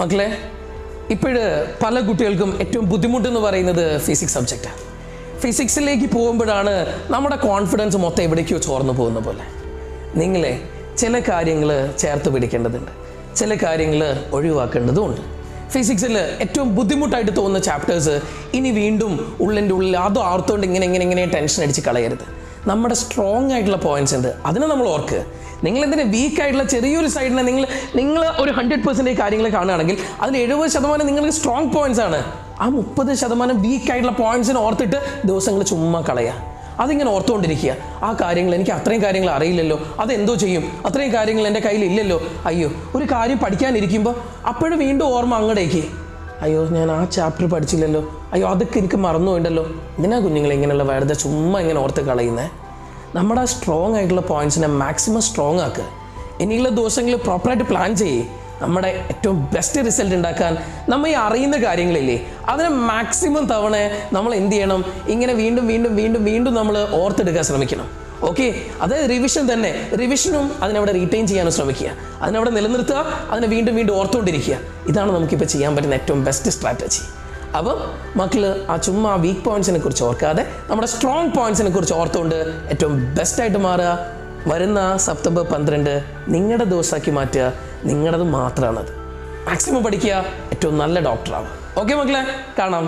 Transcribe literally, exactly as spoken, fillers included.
മക്കളെ, ഇപ്പോഴ് പല കുട്ടികൾക്കും ഏറ്റവും ബുദ്ധിമുട്ടെന്ന് പറയുന്നത് ഫിസിക്സ് സബ്ജക്റ്റാണ്. ഫിസിക്സിലേക്ക് പോകുമ്പോഴാണ് നമ്മുടെ കോൺഫിഡൻസ് മൊത്തം എവിടേക്കോ ചോർന്നു പോകുന്ന പോലെ. നിങ്ങളെ ചില കാര്യങ്ങൾ ചേർത്ത് പിടിക്കേണ്ടതുണ്ട്, ചില കാര്യങ്ങൾ ഒഴിവാക്കേണ്ടതുമുണ്ട്. ഫിസിക്സിൽ ഏറ്റവും ബുദ്ധിമുട്ടായിട്ട് തോന്നുന്ന ചാപ്റ്റേഴ്സ് ഇനി വീണ്ടും ഉള്ളിൻ്റെ ഉള്ളിൽ അത് ഓർത്തുകൊണ്ട് ഇങ്ങനെ ഇങ്ങനെ ഇങ്ങനെ ടെൻഷൻ അടിച്ച് കളയരുത്. നമ്മുടെ സ്ട്രോങ് ആയിട്ടുള്ള പോയിന്റ്സ് ഉണ്ട്, അതിനെ നമ്മൾ ഓർക്കുക. നിങ്ങളെന്തിനാ വീക്ക് ആയിട്ടുള്ള ചെറിയൊരു സൈഡിനെ നിങ്ങൾ നിങ്ങൾ ഒരു ഹൺഡ്രഡ് പെർസെൻറ്റേജ് കാര്യങ്ങൾ കാണുകയാണെങ്കിൽ അതിൽ എഴുപത് ശതമാനം നിങ്ങൾക്ക് സ്ട്രോങ് പോയിന്റ്സ് ആണ്. ആ മുപ്പത് ശതമാനം വീക്ക് ആയിട്ടുള്ള പോയിന്റ്സിനെ ഓർത്തിട്ട് ദിവസങ്ങൾ ചുമ്മാ കളയുക. അതിങ്ങനെ ഓർത്തുകൊണ്ടിരിക്കുക. ആ കാര്യങ്ങൾ എനിക്ക് അത്രയും കാര്യങ്ങൾ അറിയില്ലല്ലോ, അതെന്തോ ചെയ്യും, അത്രയും കാര്യങ്ങൾ എൻ്റെ കയ്യിൽ ഇല്ലല്ലോ. അയ്യോ, ഒരു കാര്യം പഠിക്കാനിരിക്കുമ്പോൾ അപ്പോഴും വീണ്ടും ഓർമ്മ അങ്ങടേക്ക്, അയ്യോ ഞാൻ ആ ചാപ്റ്റർ പഠിച്ചില്ലല്ലോ, അയ്യോ അതൊക്കെ എനിക്ക് മറന്നുപോയിണ്ടല്ലോ. എന്തിനാ കുഞ്ഞുങ്ങൾ ഇങ്ങനെയുള്ള വെറുതെ ചുമ്മാ ഇങ്ങനെ ഓർത്ത് കളയുന്നത്? നമ്മുടെ സ്ട്രോങ് ആയിട്ടുള്ള പോയിന്റ്സിനെ മാക്സിമം സ്ട്രോങ് ആക്കുക. ഇനിയുള്ള ദിവസങ്ങളിൽ പ്രോപ്പറായിട്ട് പ്ലാൻ ചെയ്യേ. നമ്മുടെ ഏറ്റവും ബെസ്റ്റ് റിസൾട്ട് ഉണ്ടാക്കാൻ നമ്മൾ ഈ അറിയുന്ന കാര്യങ്ങളില്ലേ, അതിനെ മാക്സിമം തവണ നമ്മൾ എന്ത് ചെയ്യണം, ഇങ്ങനെ വീണ്ടും വീണ്ടും വീണ്ടും വീണ്ടും നമ്മൾ ഓർത്തെടുക്കാൻ ശ്രമിക്കണം. ഓക്കെ, അതായത് റിവിഷൻ തന്നെ, റിവിഷനും അതിനവിടെ റീറ്റെയിൻ ചെയ്യാനും ശ്രമിക്കുക, അതിനവിടെ നിലനിർത്തുക, അതിനെ വീണ്ടും വീണ്ടും ഓർത്തുകൊണ്ടിരിക്കുക. ഇതാണ് നമുക്കിപ്പോൾ ചെയ്യാൻ പറ്റുന്ന ഏറ്റവും ബെസ്റ്റ് സ്ട്രാറ്റജി. അപ്പം മക്കൾ ആ ചുമ്മാ വീക്ക് പോയിന്റ്സിനെ കുറിച്ച് ഓർക്കാതെ നമ്മുടെ സ്ട്രോങ് പോയിന്റ്സിനെ കുറിച്ച് ഓർത്തുകൊണ്ട് ഏറ്റവും ബെസ്റ്റായിട്ട് മാറുക. വരുന്ന സെപ്റ്റംബർ പന്ത്രണ്ട് നിങ്ങളുടെ ദിവസമാക്കി മാറ്റുക. നിങ്ങളുടേത് മാത്രമാണത്. മാക്സിമം പഠിക്കുക, ഏറ്റവും നല്ല ഡോക്ടറാവുക. ഓക്കെ മക്കളെ, കാണാം.